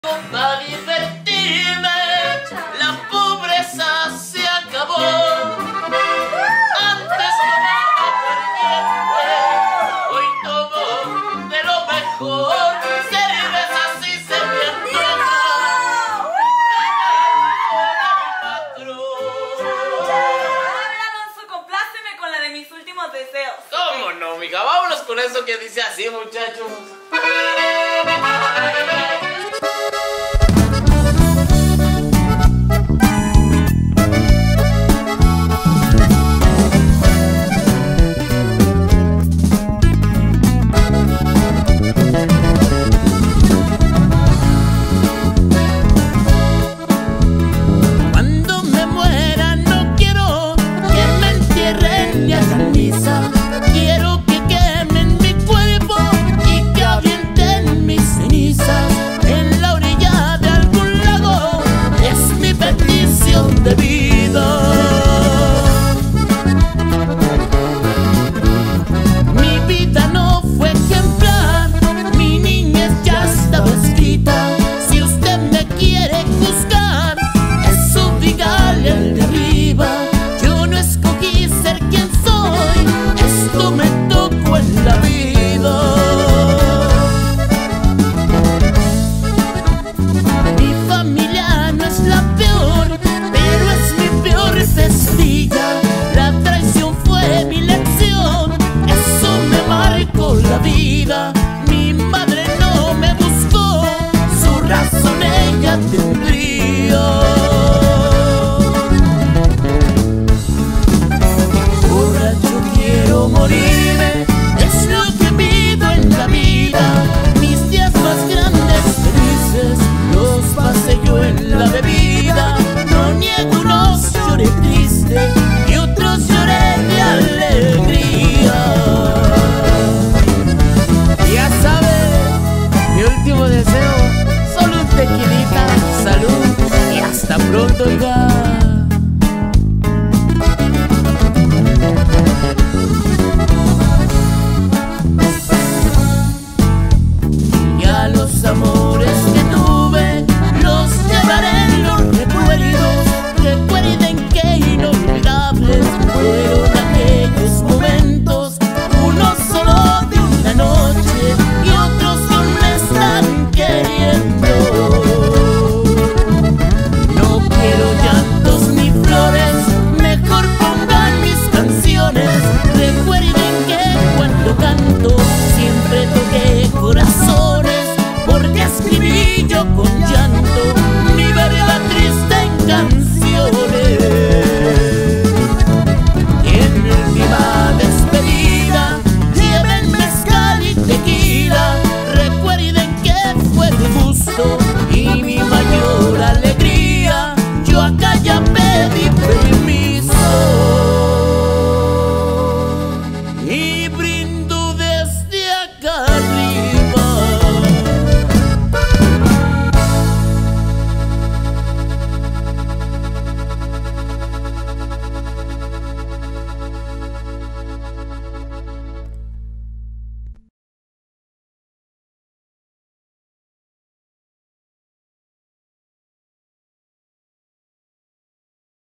Para divertirme, la pobreza se acabó. Antes tomaba aguardiente, hoy tomo de lo mejor. Cervezas y se me antoja a mi patrón. A ver, Alonso, compláceme con la de mis últimos deseos. ¿Cómo no, mija? Vámonos con eso que dice así, muchachos. Cuando me muera no quiero que me entierren ni hagan misa. Quiero que quemen mi cuerpo y que avienten mis cenizas en la orilla de algún lago. Es mi petición de vida. Mi vida no fue ejemplar, mi niñez ya estaba escrita. Si usted me quiere juzgar, eso dígale al de arriba. Yo no escogí ser quien soy, esto me tocó en la vida. Mi familia no es la peor, pero es mi peor pesadilla. La traición fue mi lección, eso me marcó la vida. Mi madre no me buscó, su razón ella tendría.